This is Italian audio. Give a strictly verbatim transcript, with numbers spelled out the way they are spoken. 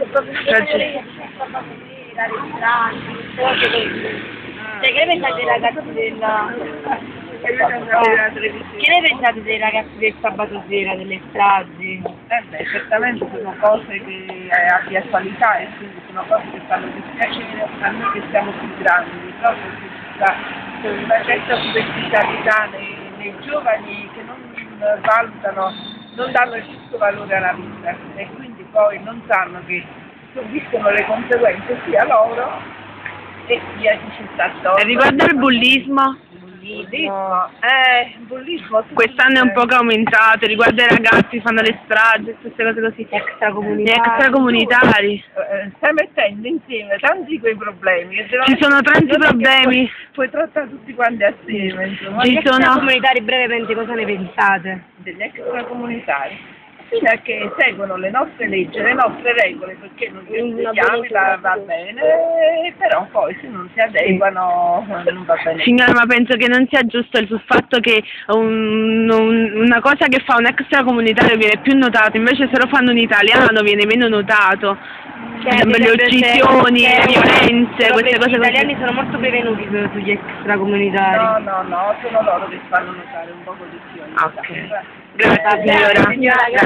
Cioè, che ne pensate dei ragazzi della... Che ne pensate dei ragazzi del sabato sera, delle stragi? Eh beh, certamente sono cose che eh, ha di attualità e quindi sono cose che fanno dispiacere a noi che siamo più grandi, proprio c'è una certa superficialità nei, nei giovani che non valutano, non danno il giusto valore alla vita e quindi poi non sanno che subiscono le conseguenze sia loro e sia chi ci sta attorno. E riguardo il bullismo? Bullismo, eh, bullismo. Quest'anno è un po' che è aumentato, riguardo ai ragazzi fanno le stragi, queste cose così. Extracomunitari. Gli extracomunitari. Eh, stai mettendo insieme tanti di quei problemi. Che Ci sono tanti problemi. Puoi, puoi trattare tutti quanti assieme. Insomma. Ci Gli sono... extracomunitari brevemente cosa ne pensate? Degli extracomunitari. Fino a che seguono le nostre leggi, le nostre regole, perché non ci chiami va, va bene, però poi se non si adeguano non va bene. Signora, ma penso che non sia giusto il fatto che un, un, una cosa che fa un extracomunitario viene più notato, invece se lo fanno un italiano viene meno notato. Cioè, le uccisioni, le violenze, queste cose. Gli italiani sono molto prevenuti sugli extracomunitari. No, no, no, sono loro che fanno notare un poco di più. Ok. Grazie signora.